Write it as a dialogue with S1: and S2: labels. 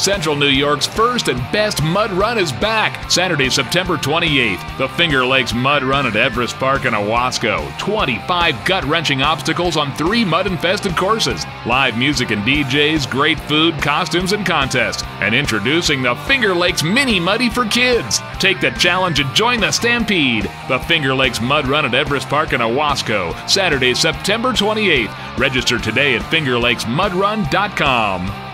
S1: Central New York's first and best mud run is back, Saturday, September 28th. The Finger Lakes Mud Run at Everest Park in Owasco. 25 gut-wrenching obstacles on 3 mud-infested courses. Live music and DJs, great food, costumes, and contests. And introducing the Finger Lakes Mini Muddy for kids. Take the challenge and join the stampede. The Finger Lakes Mud Run at Everest Park in Owasco, Saturday, September 28th. Register today at fingerlakesmudrun.com.